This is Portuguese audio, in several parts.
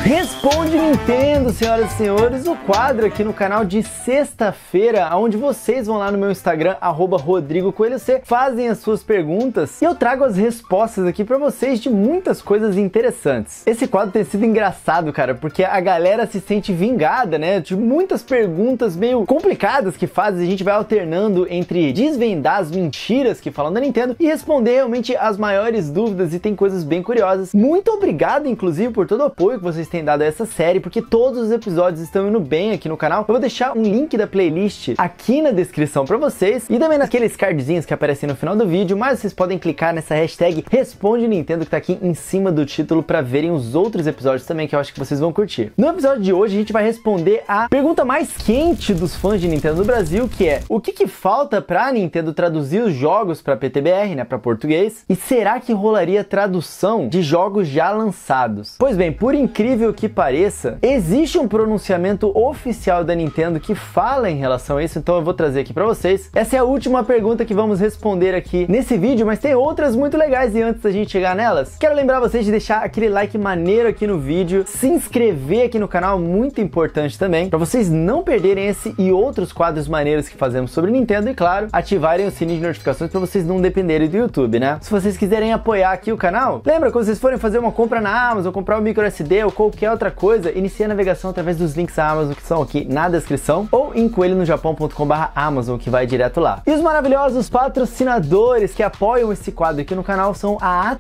Responde Nintendo, senhoras e senhores, o quadro aqui no canal de sexta-feira, onde vocês vão lá no meu Instagram, @RodrigoCoelhoC, fazem as suas perguntas e eu trago as respostas aqui pra vocês de muitas coisas interessantes. Esse quadro tem sido engraçado, cara, porque a galera se sente vingada, né, de muitas perguntas meio complicadas que fazem, a gente vai alternando entre desvendar as mentiras que falam da Nintendo e responder realmente as maiores dúvidas, e tem coisas bem curiosas. Muito obrigado, inclusive, por todo o apoio que vocês têm dado a essa série, porque todos os episódios estão indo bem aqui no canal. Eu vou deixar um link da playlist aqui na descrição pra vocês, e também naqueles cardzinhos que aparecem no final do vídeo, mas vocês podem clicar nessa hashtag Responde Nintendo que tá aqui em cima do título pra verem os outros episódios também, que eu acho que vocês vão curtir. No episódio de hoje a gente vai responder a pergunta mais quente dos fãs de Nintendo no Brasil, que é: o que falta pra Nintendo traduzir os jogos pra PTBR, né, pra português? E será que rolaria tradução de jogos já lançados? Pois bem, por incrível que pareça, existe um pronunciamento oficial da Nintendo que fala em relação a isso, então eu vou trazer aqui pra vocês. Essa é a última pergunta que vamos responder aqui nesse vídeo, mas tem outras muito legais, e antes da gente chegar nelas, quero lembrar vocês de deixar aquele like maneiro aqui no vídeo, se inscrever aqui no canal, muito importante também, pra vocês não perderem esse e outros quadros maneiros que fazemos sobre Nintendo, e claro, ativarem o sininho de notificações pra vocês não dependerem do YouTube, né? Se vocês quiserem apoiar aqui o canal, lembra, quando vocês forem fazer uma compra na Amazon, comprar um micro SD ou qualquer outra coisa, inicie a navegação através dos links da Amazon que estão aqui na descrição, ou em coelhonojapão.com/Amazon, que vai direto lá. E os maravilhosos patrocinadores que apoiam esse quadro aqui no canal são a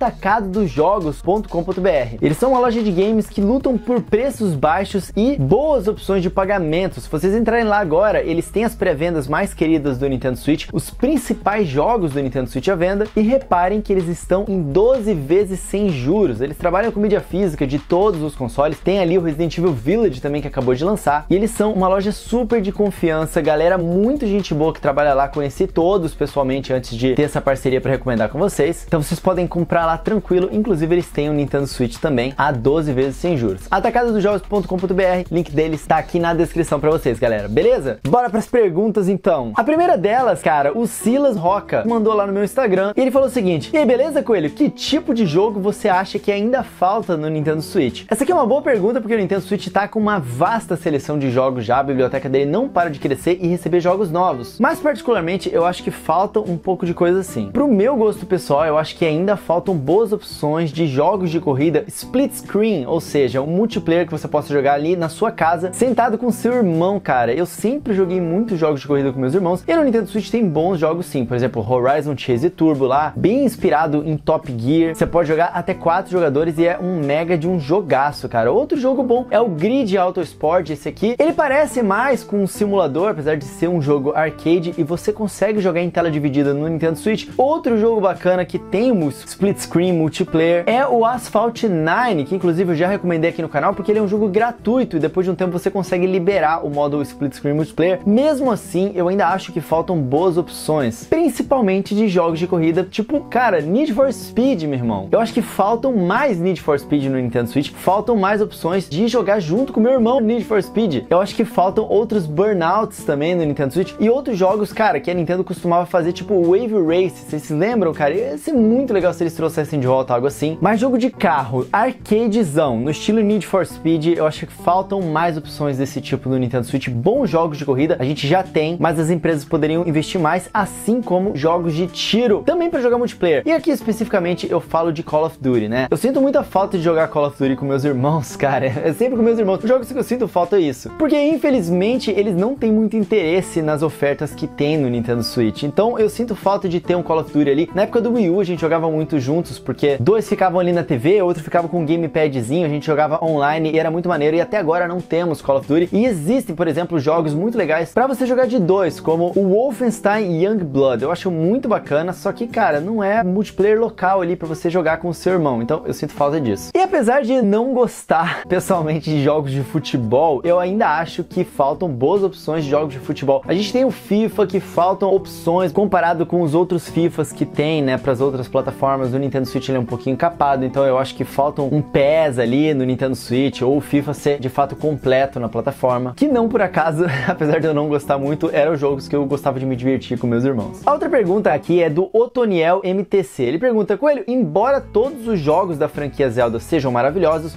atacadodosjogos.com.br. Eles são uma loja de games que lutam por preços baixos e boas opções de pagamento. Se vocês entrarem lá agora, eles têm as pré-vendas mais queridas do Nintendo Switch, os principais jogos do Nintendo Switch à venda, e reparem que eles estão em 12 vezes sem juros. Eles trabalham com mídia física de todos os consoles, tem ali o Resident Evil Village também que acabou de lançar, e eles são uma loja super de confiança, galera, muito gente boa que trabalha lá, conheci todos pessoalmente antes de ter essa parceria para recomendar com vocês, então vocês podem comprar lá tranquilo, inclusive eles têm o Nintendo Switch também a 12 vezes sem juros. atacadodosjogos.com.br, link deles tá aqui na descrição para vocês, galera, beleza? Bora pras perguntas então. A primeira delas, cara, o Silas Roca mandou lá no meu Instagram e ele falou o seguinte: e aí, beleza, Coelho? Que tipo de jogo você acha que ainda falta no Nintendo Switch? Essa aqui é uma boa pergunta, porque o Nintendo Switch tá com uma vasta seleção de jogos já, a biblioteca dele não para de crescer e receber jogos novos. Mas particularmente, eu acho que falta um pouco de coisa assim. Pro meu gosto pessoal, eu acho que ainda faltam boas opções de jogos de corrida split screen, ou seja, um multiplayer que você possa jogar ali na sua casa, sentado com seu irmão, cara. Eu sempre joguei muitos jogos de corrida com meus irmãos, e no Nintendo Switch tem bons jogos sim, por exemplo, Horizon Chase Turbo lá, bem inspirado em Top Gear. Você pode jogar até 4 jogadores e é um mega de um jogaço, cara. Outro jogo bom é o Grid Autosport. Esse aqui, ele parece mais com um simulador, apesar de ser um jogo arcade, e você consegue jogar em tela dividida no Nintendo Switch. Outro jogo bacana que tem um split screen multiplayer é o Asphalt 9, que inclusive eu já recomendei aqui no canal, porque ele é um jogo gratuito e depois de um tempo você consegue liberar o modo split screen multiplayer. Mesmo assim, eu ainda acho que faltam boas opções, principalmente de jogos de corrida, tipo, cara, Need for Speed, meu irmão. Eu acho que faltam mais Need for Speed no Nintendo Switch, faltam mais opções de jogar junto com meu irmão Need for Speed. Eu acho que faltam outros Burnouts também no Nintendo Switch e outros jogos, cara, que a Nintendo costumava fazer, tipo Wave Race. Vocês se lembram, cara? Ia ser muito legal se eles trouxessem de volta algo assim. Mas jogo de carro, arcadezão, no estilo Need for Speed, eu acho que faltam mais opções desse tipo no Nintendo Switch. Bons jogos de corrida a gente já tem, mas as empresas poderiam investir mais, assim como jogos de tiro, também para jogar multiplayer. E aqui especificamente eu falo de Call of Duty, né? Eu sinto muita falta de jogar Call of Duty com meus irmãos, cara. É sempre com meus irmãos. Os jogos que eu sinto falta é isso. Porque infelizmente eles não têm muito interesse nas ofertas que tem no Nintendo Switch. Então eu sinto falta de ter um Call of Duty ali. Na época do Wii U a gente jogava muito juntos, porque dois ficavam ali na TV, outro ficava com um gamepadzinho, a gente jogava online e era muito maneiro, e até agora não temos Call of Duty. E existem, por exemplo, jogos muito legais pra você jogar de dois, como o Wolfenstein Youngblood. Eu acho muito bacana, só que, cara, não é multiplayer local ali pra você jogar com o seu irmão. Então eu sinto falta disso. E apesar de não gostar pessoalmente de jogos de futebol, eu ainda acho que faltam boas opções de jogos de futebol. A gente tem o FIFA, que faltam opções comparado com os outros FIFAs que tem, né, para as outras plataformas. O Nintendo Switch ele é um pouquinho capado, então eu acho que faltam um PES ali no Nintendo Switch, ou o FIFA ser de fato completo na plataforma, que não por acaso, apesar de eu não gostar muito, eram os jogos que eu gostava de me divertir com meus irmãos. A outra pergunta aqui é do Otoniel MTC. Ele pergunta: Coelho, embora todos os jogos da franquia Zelda sejam maravilhosos, qual é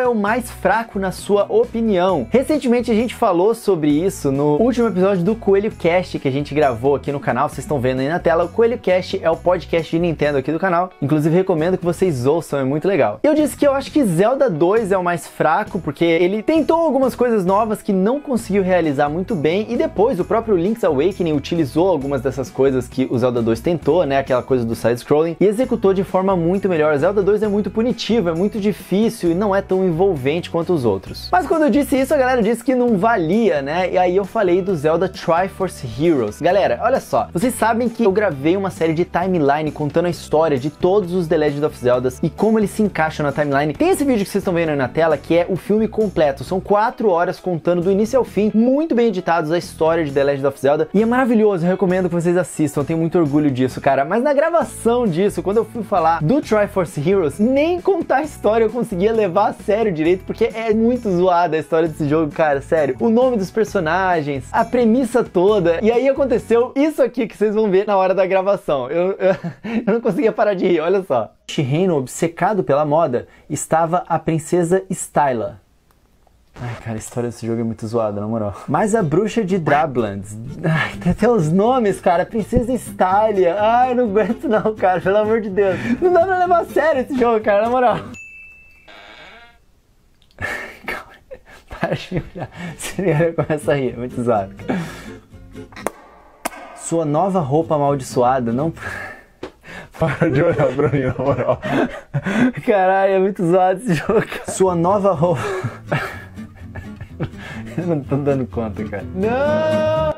é o mais fraco na sua opinião? Recentemente a gente falou sobre isso no último episódio do Coelho Cast que a gente gravou aqui no canal, vocês estão vendo aí na tela. O Coelho Cast é o podcast de Nintendo aqui do canal, inclusive recomendo que vocês ouçam, é muito legal. Eu disse que eu acho que Zelda 2 é o mais fraco, porque ele tentou algumas coisas novas que não conseguiu realizar muito bem, e depois o próprio Link's Awakening utilizou algumas dessas coisas que o Zelda 2 tentou, né, aquela coisa do side-scrolling, e executou de forma muito melhor. Zelda 2 é muito punitivo, é muito difícil e não é tão envolvente quanto os outros. Mas quando eu disse isso, a galera disse que não valia, né, e aí eu falei do Zelda Triforce Heroes. Galera, olha só, vocês sabem que eu gravei uma série de timeline contando a história de todos os The Legend of Zeldas e como eles se encaixam na timeline. Tem esse vídeo que vocês estão vendo aí na tela, que é o filme completo, são 4 horas contando do início ao fim, muito bem editados, a história de The Legend of Zelda, e é maravilhoso, eu recomendo que vocês assistam, eu tenho muito orgulho disso, cara. Mas na gravação disso, quando eu fui falar do Triforce Heroes, nem contar a história eu conseguia levar a sério direito, porque é muito zoada a história desse jogo, cara, sério. O nome dos personagens, a premissa toda, e aí aconteceu isso aqui que vocês vão ver na hora da gravação. Eu não conseguia parar de rir, olha só. Neste reino obcecado pela moda estava a princesa Styla. Ai, cara, a história desse jogo é muito zoada, na moral. Mas a bruxa de Drablands... Ai, tem até os nomes, cara. Princesa Stylia. Ai, não aguento não, cara. Pelo amor de Deus. Não dá pra levar a sério esse jogo, cara, na moral. Calma. Para de me olhar. Você começa a rir. É muito zoado. Sua nova roupa amaldiçoada não... Para de olhar pra mim, na moral. Caralho, é muito zoado esse jogo. Sua nova roupa... Eu não tô dando conta, cara. Não!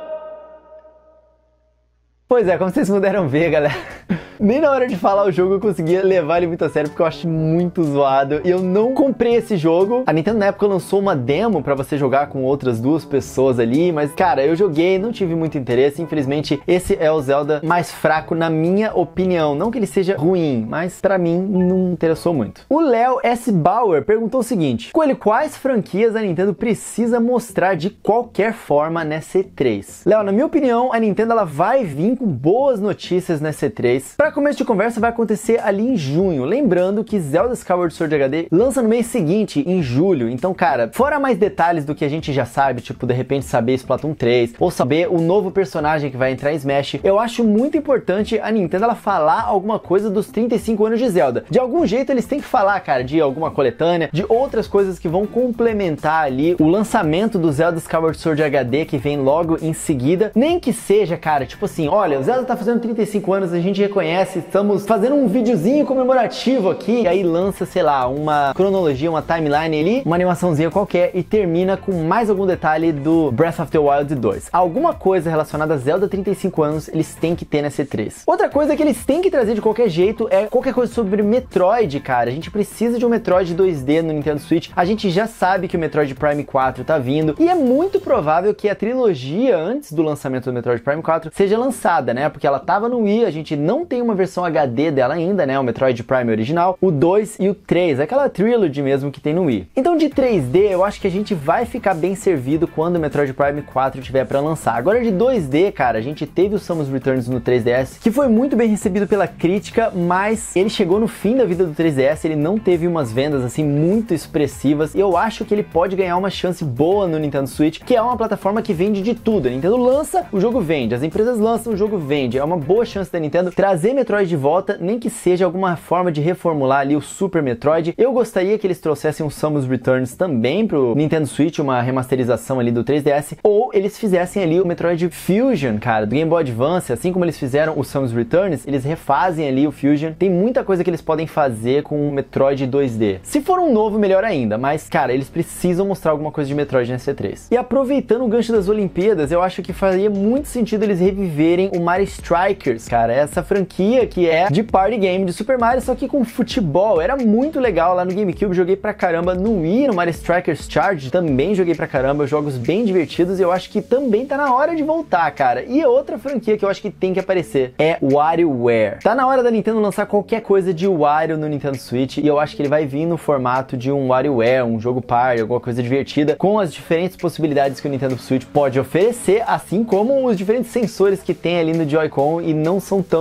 Pois é, como vocês puderam ver, galera, nem na hora de falar o jogo eu conseguia levar ele muito a sério, porque eu acho muito zoado. E eu não comprei esse jogo. A Nintendo na época lançou uma demo pra você jogar com outras 2 pessoas ali, mas, cara, eu joguei, não tive muito interesse. Infelizmente, esse é o Zelda mais fraco na minha opinião. Não que ele seja ruim, mas pra mim não interessou muito. O Léo S. Bauer perguntou o seguinte: Coelho, quais franquias a Nintendo precisa mostrar de qualquer forma nessa E3? Léo, na minha opinião, a Nintendo ela vai vir com boas notícias nessa E3. Para começo de conversa, vai acontecer ali em junho. Lembrando que Zelda Skyward Sword HD lança no mês seguinte, em julho. Então, cara, fora mais detalhes do que a gente já sabe, tipo, de repente saber Splatoon 3, ou saber o novo personagem que vai entrar em Smash, eu acho muito importante a Nintendo ela falar alguma coisa dos 35 anos de Zelda. De algum jeito eles têm que falar, cara, de alguma coletânea, de outras coisas que vão complementar ali o lançamento do Zelda Skyward Sword HD, que vem logo em seguida. Nem que seja, cara, tipo assim, olha, o Zelda tá fazendo 35 anos, a gente reconhece, estamos fazendo um videozinho comemorativo aqui, e aí lança, sei lá, uma cronologia, uma timeline ali, uma animaçãozinha qualquer, e termina com mais algum detalhe do Breath of the Wild 2. Alguma coisa relacionada a Zelda 35 anos, eles têm que ter nessa E3. Outra coisa que eles têm que trazer de qualquer jeito é qualquer coisa sobre Metroid, cara. A gente precisa de um Metroid 2D no Nintendo Switch. A gente já sabe que o Metroid Prime 4 tá vindo, e é muito provável que a trilogia antes do lançamento do Metroid Prime 4 seja lançada, né? Porque ela tava no Wii, a gente não tem uma versão HD dela ainda, né? O Metroid Prime original, o 2 e o 3, aquela trilogy mesmo que tem no Wii. Então de 3D, eu acho que a gente vai ficar bem servido quando o Metroid Prime 4 tiver pra lançar. Agora de 2D, cara, a gente teve o Samus Returns no 3DS, que foi muito bem recebido pela crítica, mas ele chegou no fim da vida do 3DS, ele não teve umas vendas assim muito expressivas, e eu acho que ele pode ganhar uma chance boa no Nintendo Switch, que é uma plataforma que vende de tudo. A Nintendo lança, o jogo vende, as empresas lançam, o jogo vende. É uma boa chance da Nintendo trazer Metroid de volta, nem que seja alguma forma de reformular ali o Super Metroid. Eu gostaria que eles trouxessem um Samus Returns também pro Nintendo Switch, uma remasterização ali do 3DS, ou eles fizessem ali o Metroid Fusion, cara, do Game Boy Advance, assim como eles fizeram o Samus Returns, eles refazem ali o Fusion. Tem muita coisa que eles podem fazer com o Metroid 2D. Se for um novo, melhor ainda, mas, cara, eles precisam mostrar alguma coisa de Metroid nessa E3. E aproveitando o gancho das Olimpíadas, eu acho que faria muito sentido eles reviverem o Mario Strikers, cara, essa franquia que é de party game de Super Mario, só que com futebol. Era muito legal lá no GameCube, joguei pra caramba no Wii, no Mario Strikers Charge, também joguei pra caramba, jogos bem divertidos, e eu acho que também tá na hora de voltar, cara. E outra franquia que eu acho que tem que aparecer é WarioWare. Tá na hora da Nintendo lançar qualquer coisa de Wario no Nintendo Switch, e eu acho que ele vai vir no formato de um WarioWare, um jogo party, alguma coisa divertida, com as diferentes possibilidades que o Nintendo Switch pode oferecer, assim como os diferentes sensores que tem ali no Joy-Con e não são tão utilizados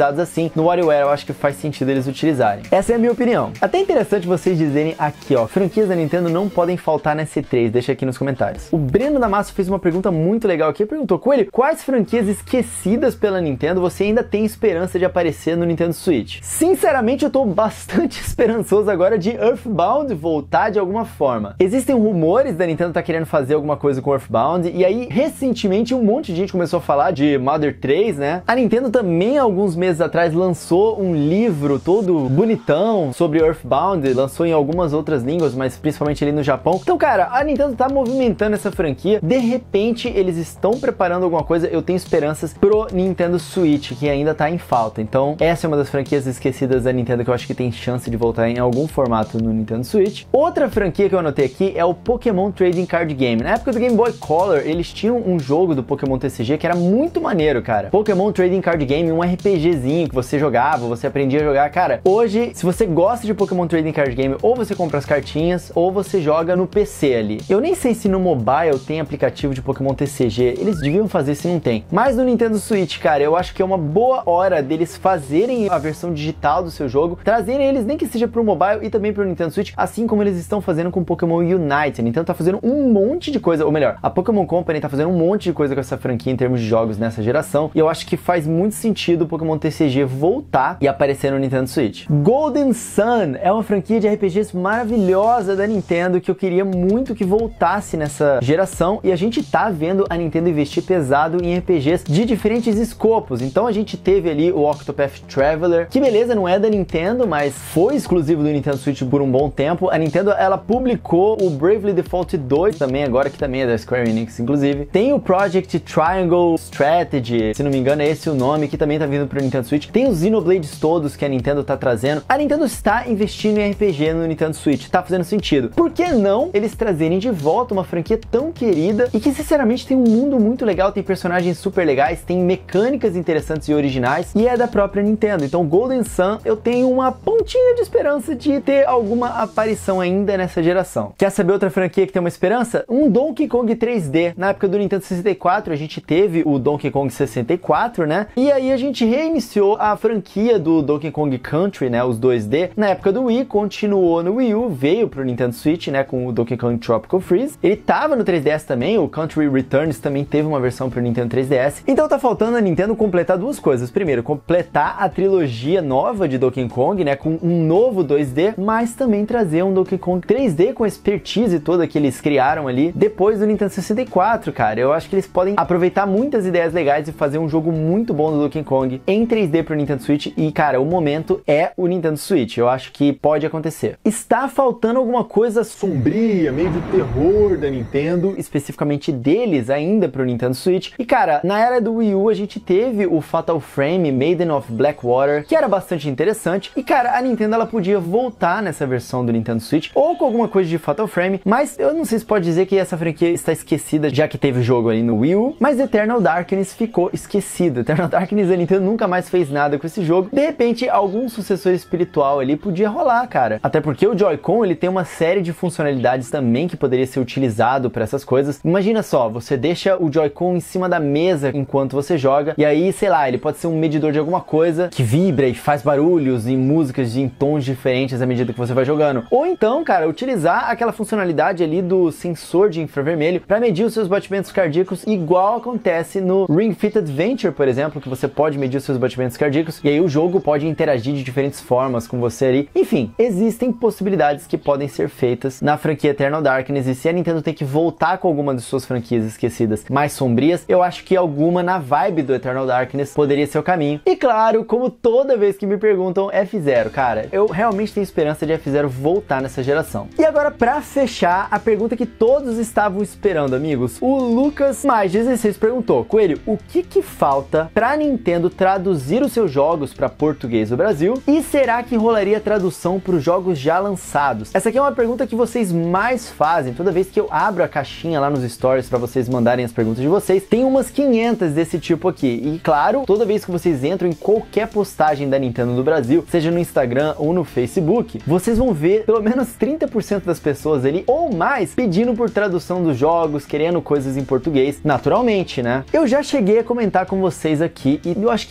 utilizados assim no WarioWare. Eu acho que faz sentido eles utilizarem. Essa é a minha opinião. Até interessante vocês dizerem aqui, ó, franquias da Nintendo não podem faltar na C3, deixa aqui nos comentários. O Breno Damasio fez uma pergunta muito legal aqui, perguntou: Coelho, quais franquias esquecidas pela Nintendo você ainda tem esperança de aparecer no Nintendo Switch? Sinceramente, eu tô bastante esperançoso agora de Earthbound voltar de alguma forma. Existem rumores da Nintendo tá querendo fazer alguma coisa com Earthbound, e aí, recentemente, um monte de gente começou a falar de Mother 3, né? A Nintendo também, alguns meses atrás, lançou um livro todo bonitão sobre Earthbound, lançou em algumas outras línguas, mas principalmente ali no Japão. Então, cara, a Nintendo tá movimentando essa franquia. De repente, eles estão preparando alguma coisa. Eu tenho esperanças pro Nintendo Switch, que ainda tá em falta. Então, essa é uma das franquias esquecidas da Nintendo que eu acho que tem chance de voltar em algum formato no Nintendo Switch. Outra franquia que eu anotei aqui é o Pokémon Trading Card Game. Na época do Game Boy Color, eles tinham um jogo do Pokémon TCG que era muito maneiro, cara. Pokémon Trading Card Game, um RPGzinho que você jogava, você aprendia a jogar. Cara, hoje, se você gosta de Pokémon Trading Card Game, ou você compra as cartinhas, ou você joga no PC ali. Eu nem sei se no mobile tem aplicativo de Pokémon TCG, eles deviam fazer se não tem. Mas no Nintendo Switch, cara, eu acho que é uma boa hora deles fazerem a versão digital do seu jogo, trazerem eles nem que seja pro mobile e também pro Nintendo Switch, assim como eles estão fazendo com Pokémon Unite. A Nintendo tá fazendo um monte de coisa, ou melhor, a Pokémon Company tá fazendo um monte de coisa com essa franquia em termos de jogos nessa geração, e eu acho que faz muito sentido o Pokémon TCG voltar e aparecer no Nintendo Switch. Golden Sun é uma franquia de RPGs maravilhosa da Nintendo que eu queria muito que voltasse nessa geração, e a gente tá vendo a Nintendo investir pesado em RPGs de diferentes escopos. Então a gente teve ali o Octopath Traveler, que beleza, não é da Nintendo, mas foi exclusivo do Nintendo Switch por um bom tempo. A Nintendo, ela publicou o Bravely Default 2 também agora, que também é da Square Enix, inclusive. Tem o Project Triangle Strategy, se não me engano é esse o nome, que também tá vindo pro Nintendo Switch. Tem os Xenoblades todos que a Nintendo tá trazendo. A Nintendo está investindo em RPG no Nintendo Switch, tá fazendo sentido. Por que não eles trazerem de volta uma franquia tão querida e que sinceramente tem um mundo muito legal, tem personagens super legais, tem mecânicas interessantes e originais, e é da própria Nintendo. Então Golden Sun, eu tenho uma pontinha de esperança de ter alguma aparição ainda nessa geração. Quer saber outra franquia que tem uma esperança? Um Donkey Kong 3D. Na época do Nintendo 64, a gente teve o Donkey Kong 64, né? E aí a gente reiniciou a franquia do Donkey Kong Country, né? Os 2D. Na época do Wii, continuou no Wii U, veio pro Nintendo Switch, né? Com o Donkey Kong Tropical Freeze. Ele tava no 3DS também, o Country Returns também teve uma versão pro Nintendo 3DS. Então tá faltando a Nintendo completar duas coisas. Primeiro, completar a trilogia nova de Donkey Kong, né? Com um novo 2D, mas também trazer um Donkey Kong 3D com a expertise toda que eles criaram ali depois do Nintendo 64, cara. Eu acho que eles podem aproveitar muitas ideias legais e fazer um jogo muito bom do Donkey Kong em 3D pro Nintendo Switch. E, cara, o momento é o Nintendo Switch. Eu acho que pode acontecer. Está faltando alguma coisa sombria, meio de terror da Nintendo, especificamente deles ainda pro Nintendo Switch. E, cara, na era do Wii U a gente teve o Fatal Frame Maiden of Blackwater, que era bastante interessante. E, cara, a Nintendo, ela podia voltar nessa versão do Nintendo Switch, ou com alguma coisa de Fatal Frame, mas eu não sei se pode dizer que essa franquia está esquecida, já que teve o jogo ali no Wii U, mas Eternal Darkness ficou esquecido. Eternal Darkness, a Nintendo nunca mais fez nada com esse jogo. De repente, algum sucessor espiritual ali podia rolar, cara. Até porque o Joy-Con, ele tem uma série de funcionalidades também que poderia ser utilizado para essas coisas. Imagina só, você deixa o Joy-Con em cima da mesa enquanto você joga, e aí, sei lá, ele pode ser um medidor de alguma coisa que vibra e faz barulhos e músicas em tons diferentes à medida que você vai jogando. Ou então, cara, utilizar aquela funcionalidade ali do sensor de infravermelho para medir os seus batimentos cardíacos, igual acontece no Ring Fit Adventure, por exemplo, que você pode medir os seus batimentos cardíacos e aí o jogo pode interagir de diferentes formas com você ali. Enfim, existem possibilidades que podem ser feitas na franquia Eternal Darkness, e se a Nintendo tem que voltar com alguma de suas franquias esquecidas mais sombrias, eu acho que alguma na vibe do Eternal Darkness poderia ser o caminho. E claro, como toda vez que me perguntam, F-Zero, cara, eu realmente tenho esperança de F-Zero voltar nessa geração. E agora, pra fechar, a pergunta que todos estavam esperando, amigos, o Lucas mais 16 perguntou: Coelho, o que falta pra Nintendo traduzir os seus jogos pra português do Brasil? E será que rolaria tradução pros jogos já lançados? Essa aqui é uma pergunta que vocês mais fazem. Toda vez que eu abro a caixinha lá nos stories pra vocês mandarem as perguntas de vocês, tem umas 500 desse tipo aqui. E claro, toda vez que vocês entram em qualquer postagem da Nintendo do Brasil, seja no Instagram ou no Facebook, vocês vão ver pelo menos 30% das pessoas ali, ou mais, pedindo por tradução dos jogos, querendo coisas em português, naturalmente, né? Eu já cheguei a comentar com vocês aqui, e eu acho que muita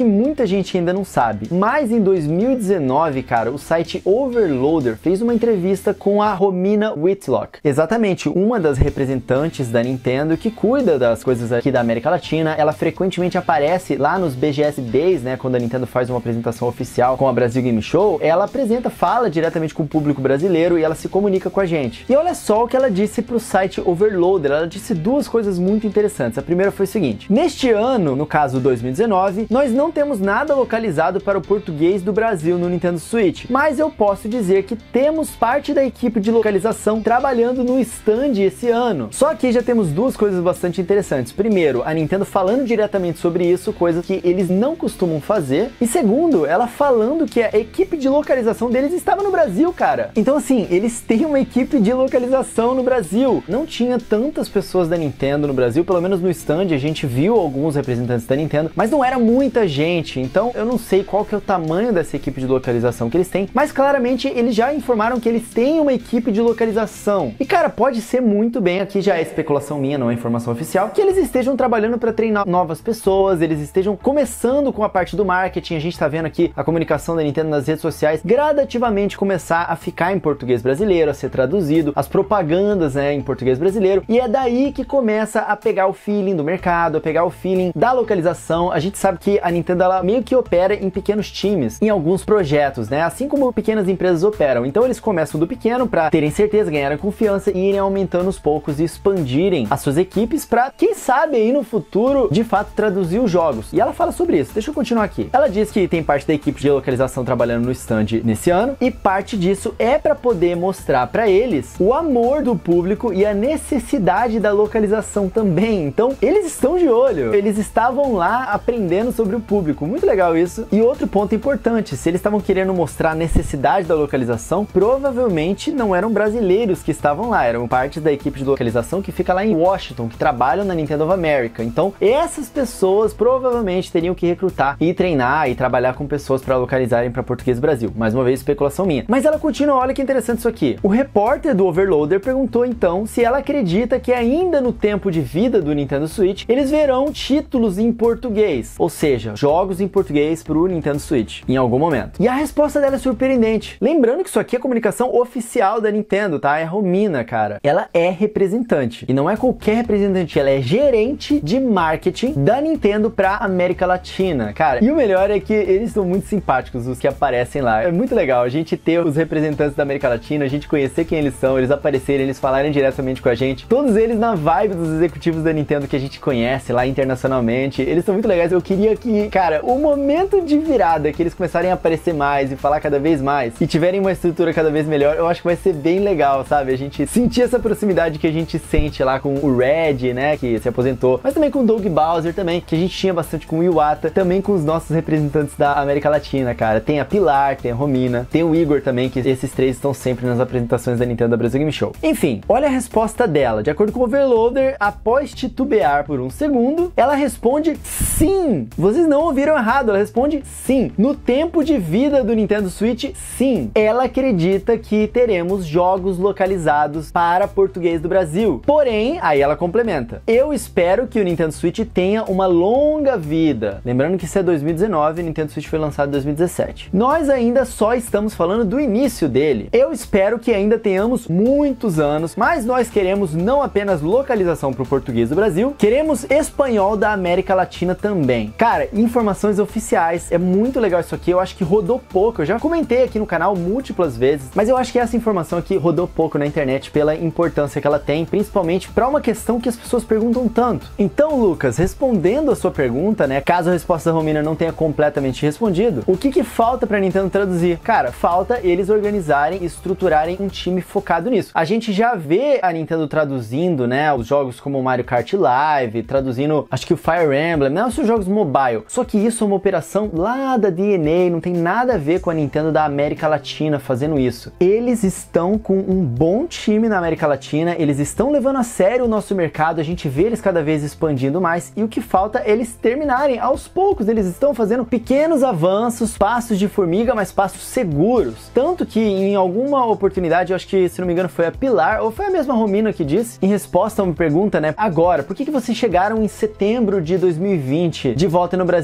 muita gente ainda não sabe, mas em 2019, cara, o site Overloader fez uma entrevista com a Romina Whitlock, exatamente uma das representantes da Nintendo que cuida das coisas aqui da América Latina. Ela frequentemente aparece lá nos BGS Days, né, quando a Nintendo faz uma apresentação oficial com a Brasil Game Show, ela apresenta, fala diretamente com o público brasileiro e ela se comunica com a gente. E olha só o que ela disse pro site Overloader, ela disse duas coisas muito interessantes. A primeira foi o seguinte: neste ano, no caso 2019, nós não temos nada localizado para o português do Brasil no Nintendo Switch, mas eu posso dizer que temos parte da equipe de localização trabalhando no stand esse ano. Só que já temos duas coisas bastante interessantes. Primeiro, a Nintendo falando diretamente sobre isso, coisa que eles não costumam fazer. E segundo, ela falando que a equipe de localização deles estava no Brasil, cara. Então assim, eles têm uma equipe de localização no Brasil. Não tinha tantas pessoas da Nintendo no Brasil, pelo menos no stand a gente viu alguns representantes da Nintendo, mas não era muita gente. Então eu não sei qual que é o tamanho dessa equipe de localização que eles têm, mas claramente eles já informaram que eles têm uma equipe de localização. E cara, pode ser muito bem, aqui já é especulação minha, não é informação oficial, que eles estejam trabalhando para treinar novas pessoas, eles estejam começando com a parte do marketing. A gente tá vendo aqui a comunicação da Nintendo nas redes sociais gradativamente começar a ficar em português brasileiro, a ser traduzido, as propagandas, né, em português brasileiro, e é daí que começa a pegar o feeling do mercado, a pegar o feeling da localização. A gente sabe que a Nintendo, ela meio que opera em pequenos times, em alguns projetos, né, assim como pequenas empresas operam. Então eles começam do pequeno para terem certeza, ganharem confiança e irem aumentando aos poucos e expandirem as suas equipes para, quem sabe aí no futuro, de fato traduzir os jogos. E ela fala sobre isso. Deixa eu continuar aqui. Ela diz que tem parte da equipe de localização trabalhando no stand nesse ano, e parte disso é para poder mostrar para eles o amor do público e a necessidade da localização também. Então eles estão de olho, eles estavam lá aprendendo sobre o público. Muito legal isso. E outro ponto importante, se eles estavam querendo mostrar a necessidade da localização, provavelmente não eram brasileiros que estavam lá, eram parte da equipe de localização que fica lá em Washington, que trabalham na Nintendo of America. Então essas pessoas provavelmente teriam que recrutar e treinar e trabalhar com pessoas para localizarem para português Brasil. Mais uma vez, especulação minha. Mas ela continua, olha que interessante isso aqui. O repórter do Overloader perguntou então se ela acredita que ainda no tempo de vida do Nintendo Switch eles verão títulos em português, ou seja, jogos em português pro Nintendo Switch em algum momento. E a resposta dela é surpreendente. Lembrando que isso aqui é comunicação oficial da Nintendo, tá? É a Romina, cara. Ela é representante, e não é qualquer representante, ela é gerente de marketing da Nintendo pra América Latina, cara. E o melhor é que eles são muito simpáticos, os que aparecem lá. É muito legal a gente ter os representantes da América Latina, a gente conhecer quem eles são, eles aparecerem, eles falarem diretamente com a gente. Todos eles na vibe dos executivos da Nintendo que a gente conhece lá internacionalmente. Eles são muito legais. Eu queria que, cara, o momento de virada, que eles começarem a aparecer mais e falar cada vez mais e tiverem uma estrutura cada vez melhor, eu acho que vai ser bem legal, sabe? A gente sentir essa proximidade que a gente sente lá com o Red, né, que se aposentou, mas também com o Doug Bowser também, que a gente tinha bastante com o Iwata, também com os nossos representantes da América Latina, cara. Tem a Pilar, tem a Romina, tem o Igor também, que esses três estão sempre nas apresentações da Nintendo da Brasil Game Show. Enfim, olha a resposta dela. De acordo com o Overloader, após titubear por um segundo, ela responde sim. Vocês não ouviram errado, ela responde sim. No tempo de vida do Nintendo Switch, sim. Ela acredita que teremos jogos localizados para português do Brasil. Porém, aí ela complementa: eu espero que o Nintendo Switch tenha uma longa vida. Lembrando que isso é 2019, o Nintendo Switch foi lançado em 2017. Nós ainda só estamos falando do início dele. Eu espero que ainda tenhamos muitos anos, mas nós queremos não apenas localização para o português do Brasil, queremos espanhol da América Latina também. Cara, informações oficiais, é muito legal isso aqui. Eu acho que rodou pouco, eu já comentei aqui no canal múltiplas vezes, mas eu acho que essa informação aqui rodou pouco na internet pela importância que ela tem, principalmente para uma questão que as pessoas perguntam tanto. Então, Lucas, respondendo a sua pergunta, né, caso a resposta da Romina não tenha completamente respondido, o que falta para a Nintendo traduzir? Cara, falta eles organizarem e estruturarem um time focado nisso. A gente já vê a Nintendo traduzindo, né, os jogos como o Mario Kart Live, traduzindo, acho que o Fire Emblem, né, os jogos mobile. Só que isso é uma operação lá da DNA, não tem nada a ver com a Nintendo da América Latina fazendo isso. Eles estão com um bom time na América Latina, eles estão levando a sério o nosso mercado, a gente vê eles cada vez expandindo mais, e o que falta é eles terminarem aos poucos. Eles estão fazendo pequenos avanços, passos de formiga, mas passos seguros. Tanto que em alguma oportunidade, eu acho que, se não me engano, foi a Pilar, ou foi a mesma Romina que disse, em resposta a uma pergunta, né, agora, por que vocês chegaram em setembro de 2020 de volta no Brasil? E ela disse: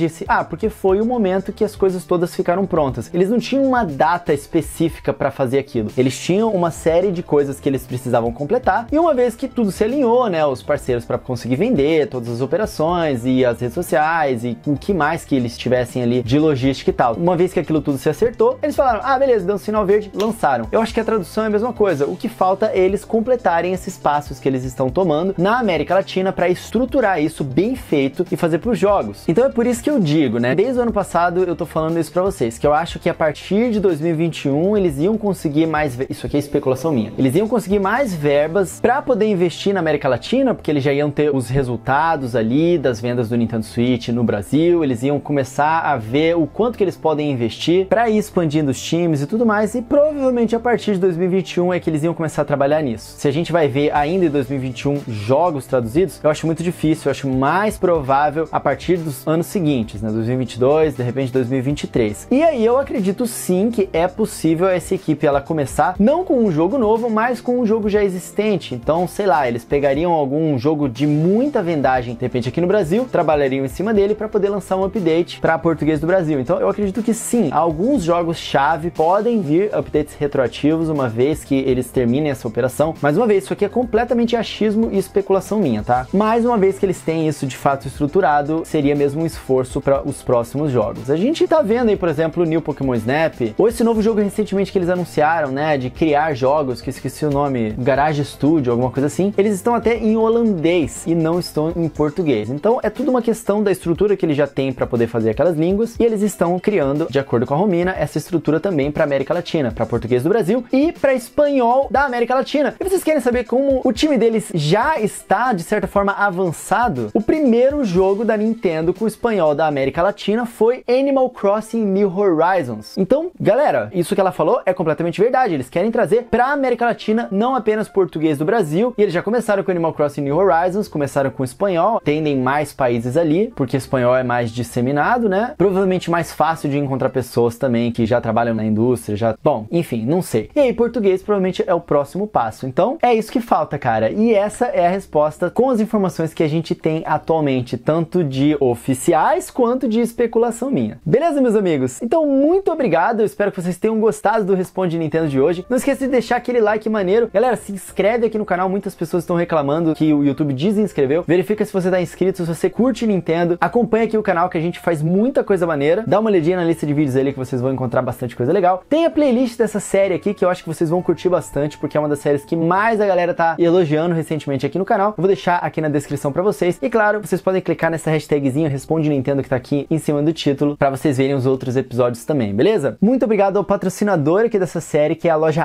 disse, porque foi o momento que as coisas todas ficaram prontas. Eles não tinham uma data específica para fazer aquilo. Eles tinham uma série de coisas que eles precisavam completar, e uma vez que tudo se alinhou, né, os parceiros para conseguir vender, todas as operações e as redes sociais e o que mais que eles tivessem ali de logística e tal. Uma vez que aquilo tudo se acertou, eles falaram, beleza, deu um sinal verde, lançaram. Eu acho que a tradução é a mesma coisa. O que falta é eles completarem esses passos que eles estão tomando na América Latina para estruturar isso bem feito e fazer para os jogos. Então é por isso que eu digo, né, desde o ano passado eu tô falando isso para vocês, que eu acho que a partir de 2021 eles iam conseguir mais, isso aqui é especulação minha, eles iam conseguir mais verbas para poder investir na América Latina, porque eles já iam ter os resultados ali das vendas do Nintendo Switch no Brasil, eles iam começar a ver o quanto que eles podem investir para ir expandindo os times e tudo mais, e provavelmente a partir de 2021 é que eles iam começar a trabalhar nisso. Se a gente vai ver ainda em 2021 jogos traduzidos, eu acho muito difícil, eu acho mais provável a partir dos anos seguintes, né, 2022, de repente 2023. E aí eu acredito sim que é possível essa equipe ela começar não com um jogo novo, mas com um jogo já existente. Então, sei lá, eles pegariam algum jogo de muita vendagem, de repente aqui no Brasil, trabalhariam em cima dele para poder lançar um update para português do Brasil. Então, eu acredito que sim, alguns jogos-chave podem vir updates retroativos uma vez que eles terminem essa operação. Mais uma vez, isso aqui é completamente achismo e especulação minha, tá? Mais uma vez que eles têm isso de fato estruturado, seria mesmo um esforço para os próximos jogos. A gente tá vendo aí, por exemplo, o New Pokémon Snap, ou esse novo jogo recentemente que eles anunciaram, né, de criar jogos, que esqueci o nome, Garage Studio, alguma coisa assim. Eles estão até em holandês e não estão em português. Então, é tudo uma questão da estrutura que eles já têm para poder fazer aquelas línguas, e eles estão criando, de acordo com a Romina, essa estrutura também para América Latina, para português do Brasil e para espanhol da América Latina. E vocês querem saber como o time deles já está, de certa forma, avançado? O primeiro jogo da Nintendo com espanhol da América Latina foi Animal Crossing New Horizons. Então, galera, isso que ela falou é completamente verdade. Eles querem trazer para a América Latina não apenas português do Brasil, e eles já começaram com Animal Crossing New Horizons, começaram com espanhol, tendem mais países ali, porque espanhol é mais disseminado, né? Provavelmente mais fácil de encontrar pessoas também que já trabalham na indústria, já... Bom, enfim, não sei. E aí, português provavelmente é o próximo passo. Então, é isso que falta, cara. E essa é a resposta com as informações que a gente tem atualmente, tanto de oficiais quanto de especulação minha. Beleza, meus amigos? Então, muito obrigado. Eu espero que vocês tenham gostado do Responde Nintendo de hoje. Não esqueça de deixar aquele like maneiro. Galera, se inscreve aqui no canal. Muitas pessoas estão reclamando que o YouTube desinscreveu. Verifica se você tá inscrito, se você curte Nintendo. Acompanha aqui o canal que a gente faz muita coisa maneira. Dá uma olhadinha na lista de vídeos ali que vocês vão encontrar bastante coisa legal. Tem a playlist dessa série aqui que eu acho que vocês vão curtir bastante, porque é uma das séries que mais a galera tá elogiando recentemente aqui no canal. Eu vou deixar aqui na descrição pra vocês. E claro, vocês podem clicar nessa hashtagzinha Responde Nintendo que tá aqui em cima do título pra vocês verem os outros episódios também, beleza? Muito obrigado ao patrocinador aqui dessa série, que é a loja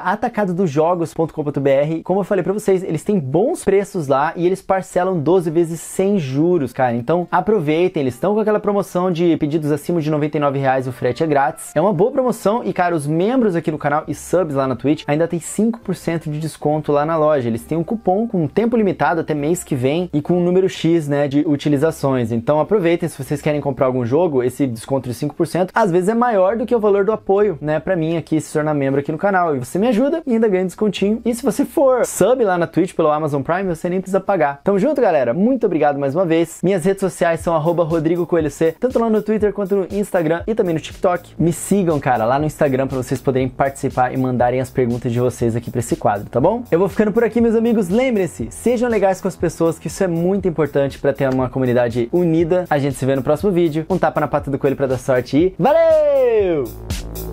atacadodosjogos.com.br. Como eu falei pra vocês, eles têm bons preços lá e eles parcelam 12 vezes sem juros, cara. Então aproveitem, eles estão com aquela promoção de pedidos acima de R$99 o frete é grátis. É uma boa promoção e, cara, os membros aqui no canal e subs lá na Twitch ainda tem 5% de desconto lá na loja. Eles têm um cupom com tempo limitado até mês que vem e com um número X, né, de utilizações. Então aproveitem, se vocês querem comprar algum jogo, esse desconto de 5% às vezes é maior do que o valor do apoio, né, pra mim aqui se tornar membro aqui no canal. E você me ajuda e ainda ganha descontinho. E se você for sub lá na Twitch pelo Amazon Prime, você nem precisa pagar. Tamo junto, galera. Muito obrigado mais uma vez. Minhas redes sociais são @RodrigoCoelhoC, tanto lá no Twitter quanto no Instagram e também no TikTok. Me sigam, cara, lá no Instagram pra vocês poderem participar e mandarem as perguntas de vocês aqui pra esse quadro, tá bom? Eu vou ficando por aqui, meus amigos. Lembrem-se, sejam legais com as pessoas, que isso é muito importante pra ter uma comunidade unida. A gente se vê no próximo vídeo. Um tapa na pata do coelho pra dar sorte e valeu!